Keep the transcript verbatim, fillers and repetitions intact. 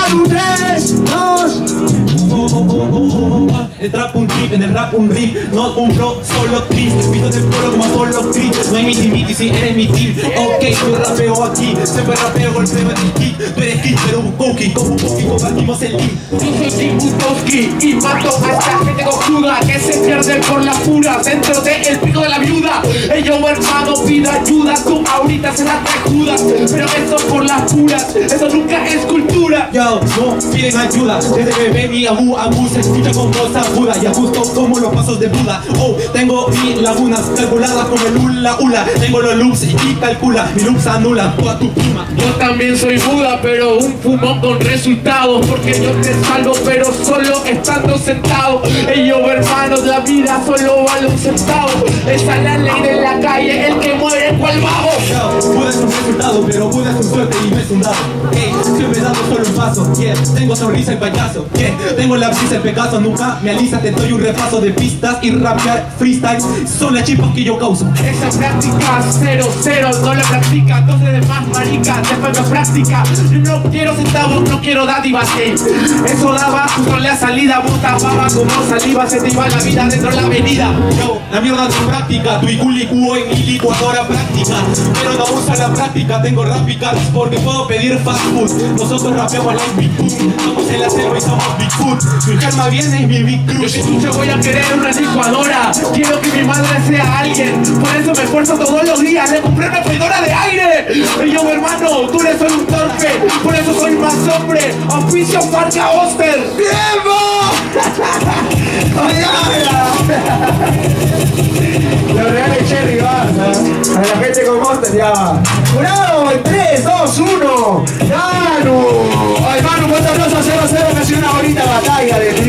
un tres, dos. Oh, oh, oh, oh, oh. El trap un trip, en el rap un rip. No un bro, solo trip. Pido del pueblo como solo trip. No hay miti miti si eres mi team. Ok, yo rapeo aquí. Siempre rapeo, golpeo en el kick. Tú eres kid, pero Bukowski. Con Bukowski compartimos el link. Yo soy Bukowski y mato a esta gente cojuda que se pierde por la pura dentro del pico de la viuda. Ellos hermano pide ayuda, tú ahorita se la trajudas, pero eso por las puras, eso nunca es cultura. Yo, no piden ayuda. Desde bebé mi abu abu se escucha con voz aguda y ajusto como los pasos de Buda. Oh, tengo mis lagunas calculadas como el hula hula. Tengo los loops y calcula, mi loops anula toda tu pluma. Yo también soy Buda, pero un fumón con resultados, porque yo te salvo, pero solo estando sentado. Ellos hermanos, la vida solo vale un centavo. Esa es la ley de la calle, el que muere cual vago. Yo, Buda es un resultado, pero Buda es un suerte y no es un dado. Hey, siempre dando solo un paso, yeah. Tengo sonrisa y payaso, yeah. Tengo la brisa, el Pegaso nunca me alisa. Te doy un repaso de pistas y rapear freestyle. Son las chispas que yo causo. Esa práctica cero, cero, no la practica. Entonces de más marica, después me práctica. Yo no quiero centavos, no quiero dádivas, hey. Eso daba justo la salida, puta baba como saliva. Se te iba la vida dentro de la avenida. Yo, la mierda de práctica, tu iculicuo en mi licuadora práctica. Pero no usa la práctica, tengo rápicas porque puedo pedir fast food. Nosotros rapeamos like Bigfoot, somos en la selva y somos Bigfoot. Mi calma viene y mi Big Cruz. Yo mucho voy a querer una licuadora, quiero que mi madre sea alguien. Por eso me esfuerzo todos los días, le compré una freidora de aire. Y yo hermano, tú eres solo un torpe, por eso soy más hombre. Oficio marca Oster. ¡Tiempo! Los reales Cherry Baza, a la gente con Monster ya va. ¡Jurado! En tres, dos, uno. ¡Gano! Ay, mano, un fuerte aplauso a cero cero que ha sido una bonita batalla de